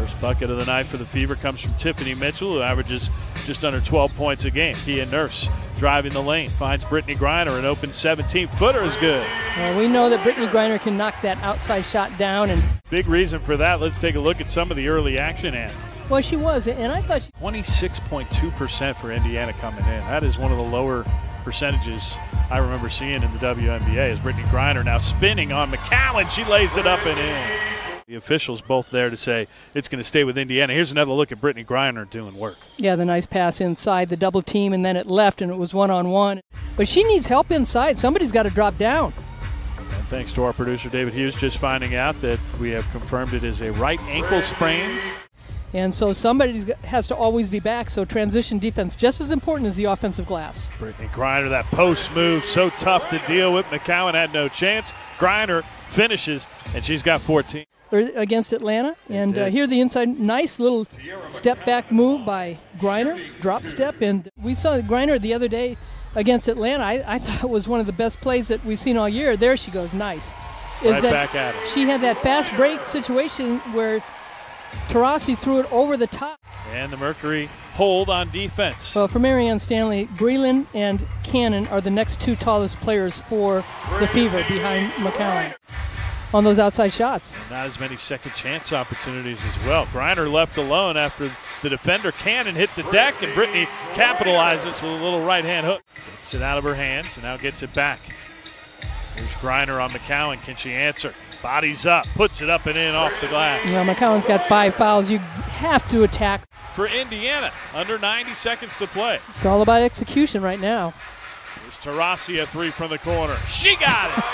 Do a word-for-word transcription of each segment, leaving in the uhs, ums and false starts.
First bucket of the night for the Fever comes from Tiffany Mitchell, who averages just under twelve points a game. Kia Nurse driving the lane, finds Brittney Griner, an open seventeen-footer is good. Well, we know that Brittney Griner can knock that outside shot down. And big reason for that. Let's take a look at some of the early action, Ann. Well, she was, and I thought she... twenty-six point two percent for Indiana coming in. That is one of the lower percentages I remember seeing in the W N B A. As Brittney Griner now spinning on McCowan. She lays it up and in. The officials both there to say it's going to stay with Indiana. Here's another look at Brittney Griner doing work. Yeah, the nice pass inside, the double team, and then it left, and it was one-on-one. But she needs help inside. Somebody's got to drop down. And thanks to our producer, David Hughes, just finding out that we have confirmed it is a right ankle sprain. And so somebody has to always be back, so transition defense just as important as the offensive glass. Brittney Griner, that post move, so tough to deal with. McCowan had no chance. Griner finishes, and she's got fourteen. Against Atlanta, and uh, here the inside, nice little step back move by Griner, drop step, and we saw Griner the other day against Atlanta. I, I thought it was one of the best plays that we've seen all year. There she goes, nice. Is right that back at her. She had that fast break situation where Taurasi threw it over the top. And the Mercury hold on defense. Well, for Marianne Stanley, Breland and Cannon are the next two tallest players for the Fever behind McCowan on those outside shots. And not as many second chance opportunities as well. Griner left alone after the defender Cannon hit the deck, and Brittney capitalizes with a little right hand hook. Gets it out of her hands and now gets it back. Here's Griner on McCowan. Can she answer? Bodies up, puts it up and in off the glass. Well, McCowan's got five fouls. You have to attack. For Indiana, under ninety seconds to play. It's all about execution right now. Here's Taurasi, a three from the corner. She got it!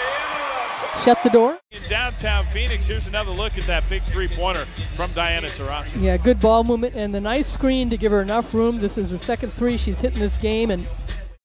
Shut the door. In downtown Phoenix, here's another look at that big three-pointer from Diana Taurasi. Yeah, good ball movement and the nice screen to give her enough room. This is the second three she's hitting this game, and